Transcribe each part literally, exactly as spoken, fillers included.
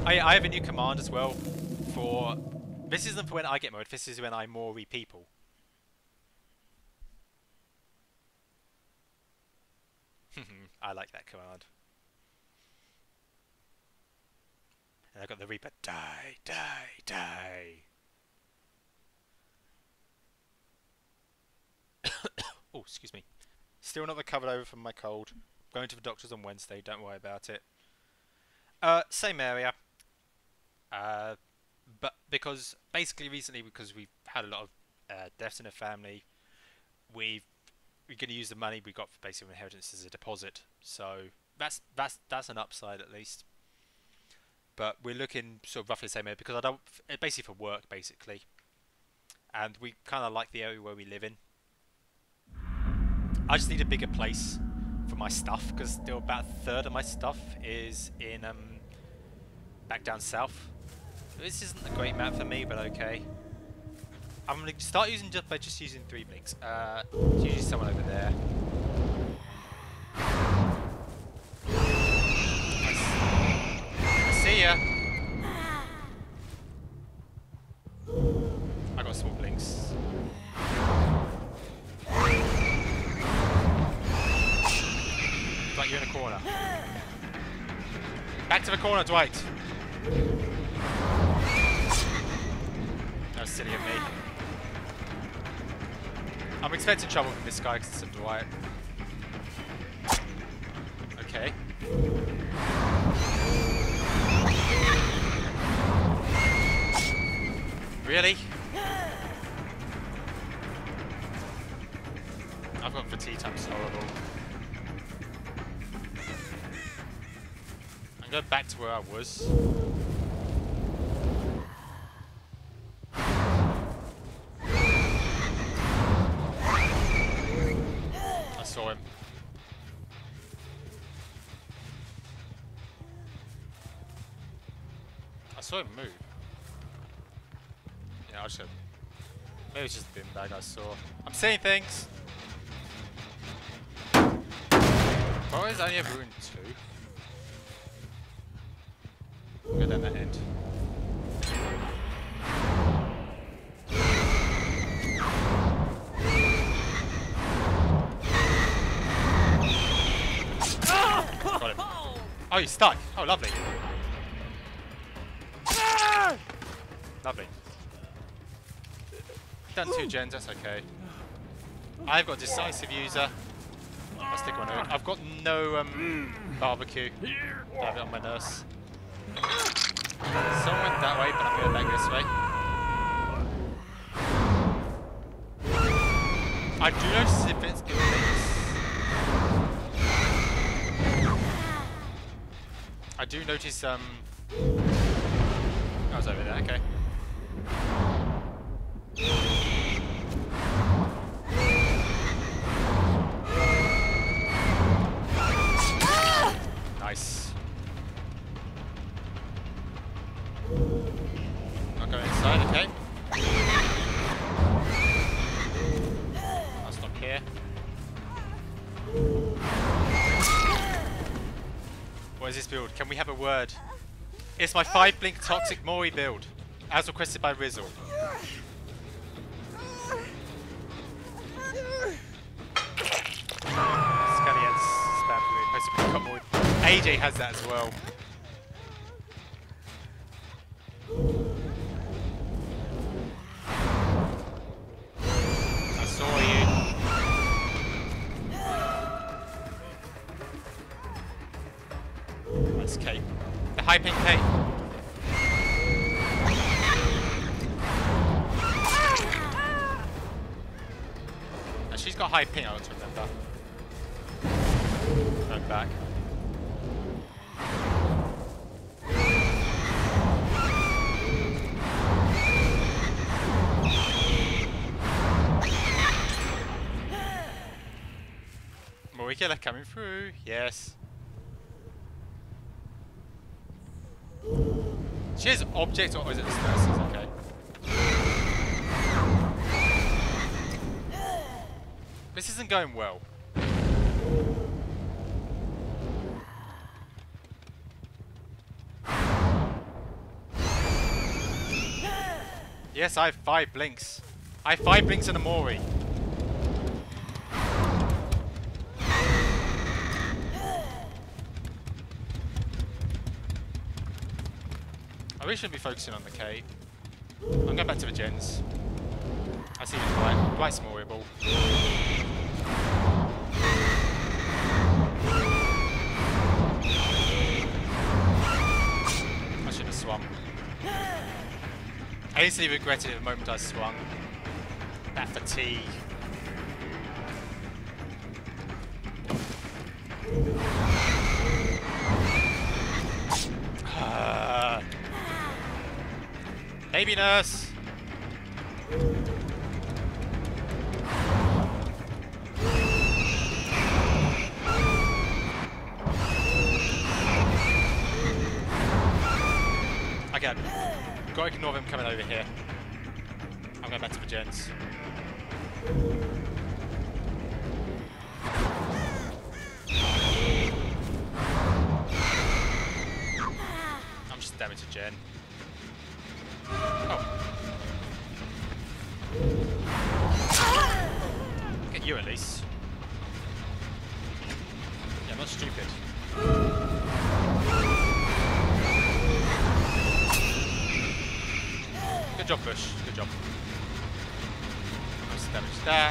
I, I have a new command as well for... This isn't for when I get mode, this is when I Mori people. I like that command. And I've got the Reaper. Die, die, die. Oh, excuse me. Still not recovered over from my cold. Going to the doctors on Wednesday, don't worry about it. Uh, same area. Uh, but because, basically recently, because we've had a lot of uh, deaths in the family, we've, we're going to use the money we got for basically inheritance as a deposit. So, that's, that's, that's an upside at least. But we're looking sort of roughly the same area, because I don't, basically for work, basically. And we kind of like the area where we live in. I just need a bigger place for my stuff, because still about a third of my stuff is in um, back down south. This isn't a great map for me, but okay. I'm going to start using just by just using three blinks. Uh, there's usually someone over there. I see ya. I got small blinks. Dwight, you're in a corner. Back to the corner, Dwight. That was silly of me. I'm expecting trouble from this guy because it's a Dwight. Okay. Really? I've got fatigue time, it's horrible. I'm going back to where I was. I saw him. I saw him move. Yeah, I should. Maybe it's just the bin bag I saw. I'm seeing things! Why is only a rune two? Go down that end. Got him. Oh, he's stuck. Oh, lovely. Lovely. Done two gens, that's okay. I've got decisive user. I'll stick one in. I've got no um, barbecue. I have it on my nurse. Someone went that way, but I'm going back this way. I do notice if it's in things. I do notice um. I was over there. Okay. Nice. I'll go inside, okay. I'll stop here. What is this build? Can we have a word? It's my five blink toxic Mori build, as requested by Rizzle. Scallions spam blue. A J has that as well. I saw you. Nice cape. The high pink cape. And she's got high ping, I want to remember. Going back. Mori killer coming through, yes. She has objects, or is it the stairs? Okay. This isn't going well. Yes, I have five blinks. I have five blinks and a Mori. I really shouldn't be focusing on the K. I'm going back to the gens. I see the Dwight. Dwight's Moriable. I should have swung. I instantly regretted it the moment I swung. That fatigue. Uh, baby nurse. Okay, gotta ignore them coming over here. I'm going back to the gens. I'm just damage a gen. Oh. Get you at least. Yeah, I'm not stupid. Good job, Bush. Good job. Let's damage that.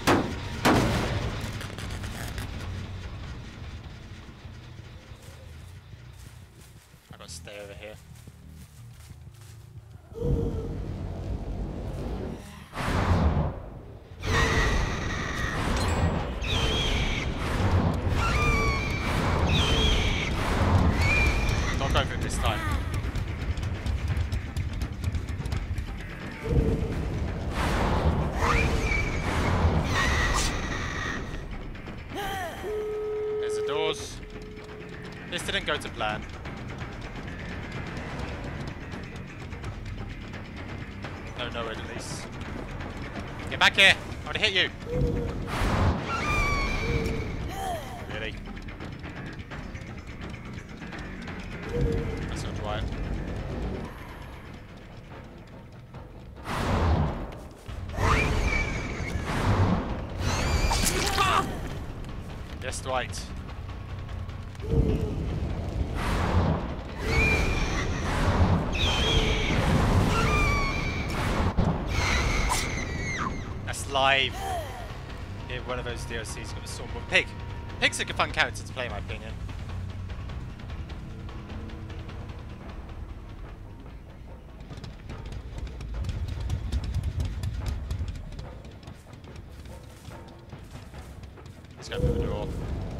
I've got to stay over here. Not go for it this time. There's the doors. This didn't go to plan. No, no, at least. Get back here! I want to hit you! Really? That's not right. Yes, Dwight. That's live. Yeah, one of those D L Cs got a Stormborn Pig. Pig's a good fun character to play, in my opinion. Let's go through the door.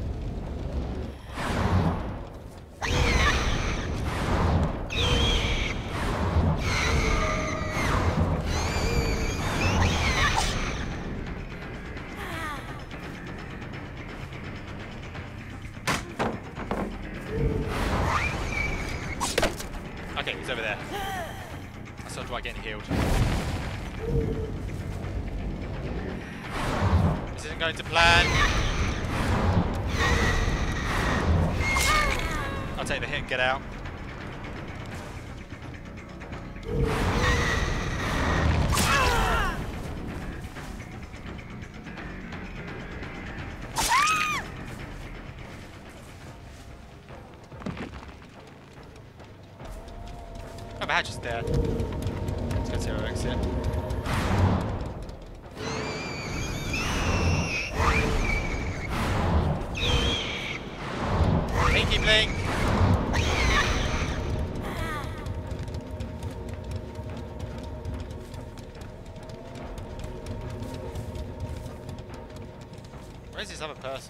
Okay, he's over there. I saw Dwight getting healed. This isn't going to plan. I'll take the hit and get out. Oh, my hatch is dead. Let's go to our exit. Pinky blink! Where's this other person?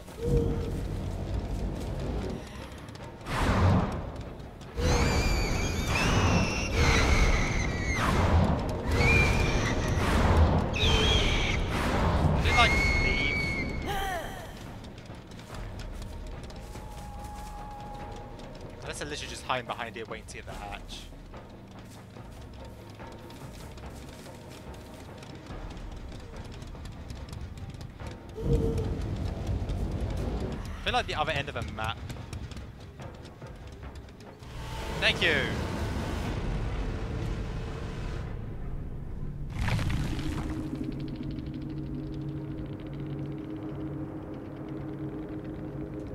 Unless they're literally just hiding behind here waiting to get the hatch. I feel like the other end of a map. Thank you!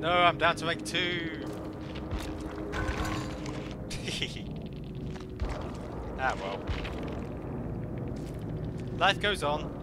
No, I'm down to rank two. Ah well. Life goes on.